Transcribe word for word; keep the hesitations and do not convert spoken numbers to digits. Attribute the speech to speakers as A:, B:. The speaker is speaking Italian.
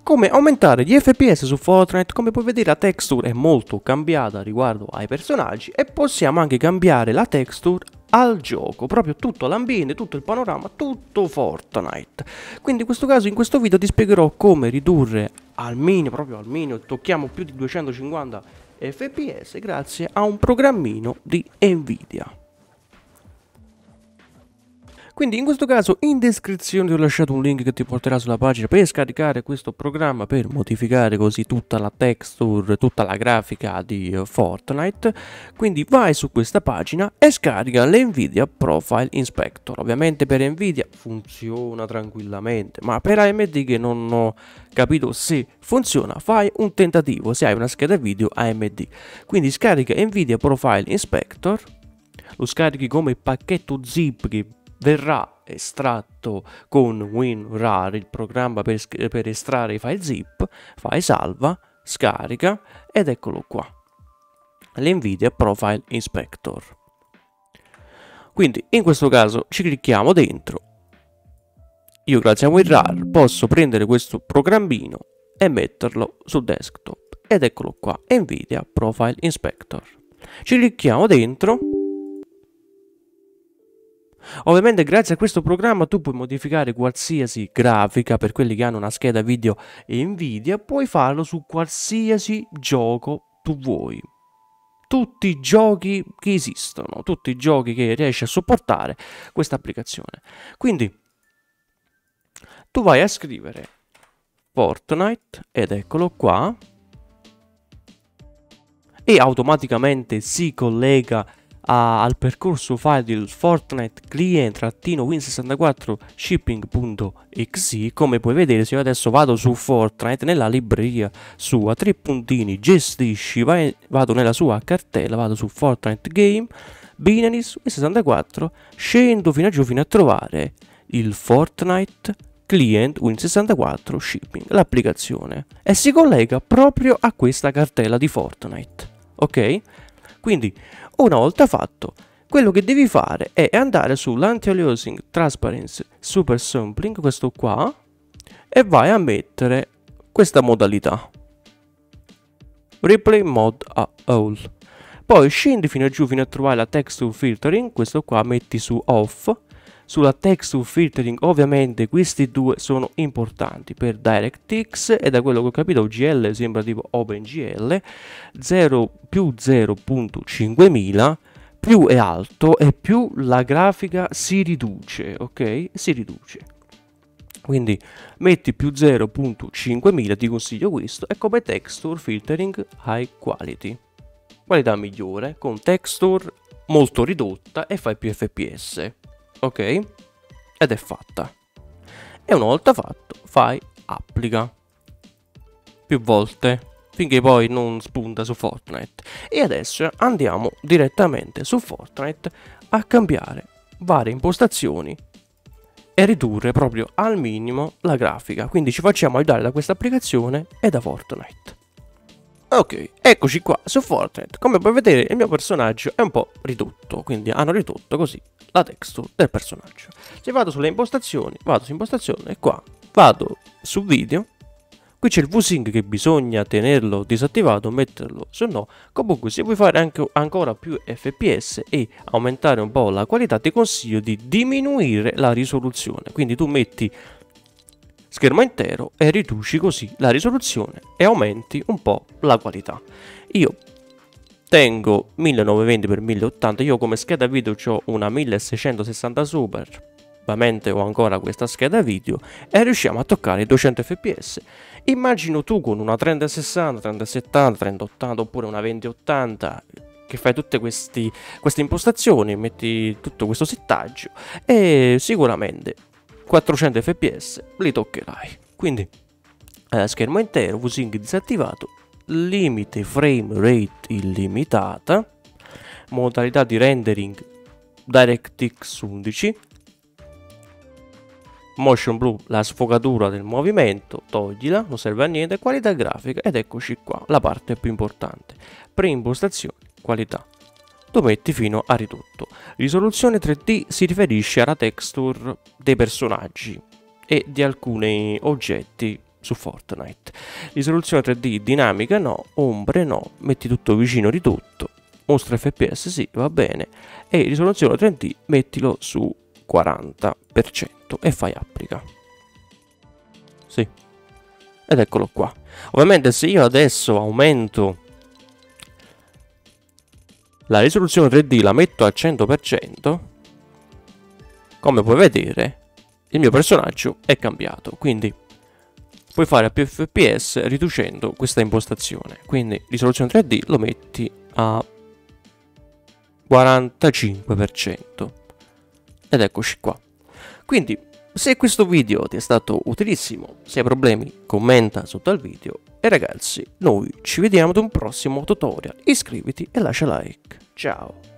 A: come aumentare gli F P S su Fortnite. Come puoi vedere la texture è molto cambiata riguardo ai personaggi e possiamo anche cambiare la texture al gioco, proprio tutto l'ambiente, tutto il panorama, tutto Fortnite. Quindi in questo caso, in questo video ti spiegherò come ridurre al minimo, proprio al minimo, tocchiamo più di duecentocinquanta F P S grazie a un programmino di Nvidia. Quindi in questo caso in descrizione ti ho lasciato un link che ti porterà sulla pagina per scaricare questo programma, per modificare così tutta la texture, tutta la grafica di Fortnite. Quindi vai su questa pagina e scarica l'Nvidia Profile Inspector. Ovviamente per Nvidia funziona tranquillamente, ma per A M D che non ho capito se funziona, fai un tentativo se hai una scheda video A M D. Quindi scarica Nvidia Profile Inspector, lo scarichi come pacchetto zip che verrà estratto con WinRAR, il programma per, per estrarre i file zip. Fai salva, scarica ed eccolo qua, l'Nvidia Profile Inspector. Quindi in questo caso ci clicchiamo dentro. Io grazie a WinRAR posso prendere questo programmino e metterlo sul desktop ed eccolo qua, Nvidia Profile Inspector. Ci clicchiamo dentro. Ovviamente grazie a questo programma tu puoi modificare qualsiasi grafica. Per quelli che hanno una scheda video Nvidia puoi farlo su qualsiasi gioco tu vuoi, tutti i giochi che esistono, tutti i giochi che riesci a supportare questa applicazione. Quindi tu vai a scrivere Fortnite ed eccolo qua e automaticamente si collega A, al percorso file del Fortnite client-win sessantaquattro shipping.exe. come puoi vedere, se io adesso vado su Fortnite nella libreria sua, tre puntini, gestisci, vai, vado nella sua cartella, vado su Fortnite Game, Binary win sessantaquattro, scendo fino a giù fino a trovare il Fortnite client win sessantaquattro shipping, l'applicazione, e si collega proprio a questa cartella di Fortnite. Ok? Quindi una volta fatto, quello che devi fare è andare sull'Anti-Aliasing Transparency Super Sampling, questo qua, e vai a mettere questa modalità Replay Mode a All. Poi scendi fino a giù fino a trovare la Texture Filtering, questo qua metti su Off. Sulla Texture Filtering ovviamente questi due sono importanti per DirectX e da quello che ho capito O G L sembra tipo OpenGL. Zero più zero punto cinquemila, più è alto e più la grafica si riduce, ok? Si riduce. Quindi metti più zero punto cinquemila, ti consiglio questo, e come Texture Filtering High Quality, qualità migliore con texture molto ridotta e fai più F P S. Ok? Ed è fatta. E una volta fatto fai applica più volte finché poi non spunta su Fortnite. E adesso andiamo direttamente su Fortnite a cambiare varie impostazioni e ridurre proprio al minimo la grafica. Quindi ci facciamo aiutare da questa applicazione e da Fortnite. Ok, eccoci qua su Fortnite. Come puoi vedere il mio personaggio è un po' ridotto, quindi hanno ridotto così la texture del personaggio. Se vado sulle impostazioni, vado su impostazioni e qua vado su video. Qui c'è il V-Sync che bisogna tenerlo disattivato, metterlo su no. Comunque se vuoi fare anche ancora più F P S e aumentare un po' la qualità, ti consiglio di diminuire la risoluzione. Quindi tu metti schermo intero e riduci così la risoluzione e aumenti un po' la qualità. Io tengo millenovecentoventi per mille ottanta, io come scheda video ho una milleseicentosessanta Super, ovviamente ho ancora questa scheda video e riusciamo a toccare i duecento F P S. Immagino tu con una trenta sessanta, trenta settanta, trenta ottanta oppure una venti ottanta che fai tutte questi, queste impostazioni, metti tutto questo settaggio e sicuramente quattrocento F P S li toccherai. Quindi eh, schermo intero, V-Sync disattivato, limite frame rate illimitata, modalità di rendering DirectX undici, motion blur, la sfogatura del movimento, toglila, non serve a niente, qualità grafica, ed eccoci qua, la parte più importante, preimpostazioni, qualità, lo metti fino a ridotto. Risoluzione tre D si riferisce alla texture dei personaggi e di alcuni oggetti su Fortnite. Risoluzione tre D dinamica no, ombre no, metti tutto vicino di tutto, mostra F P S sì, va bene, e risoluzione tre D mettilo su quaranta per cento e fai applica. Sì, ed eccolo qua. Ovviamente se io adesso aumento la risoluzione tre D, la metto al cento per cento, come puoi vedere il mio personaggio è cambiato, quindi puoi fare a più F P S riducendo questa impostazione. Quindi risoluzione tre D lo metti a quarantacinque per cento ed eccoci qua. Quindi se questo video ti è stato utilissimo, se hai problemi commenta sotto al video e ragazzi noi ci vediamo ad un prossimo tutorial, iscriviti e lascia like, ciao!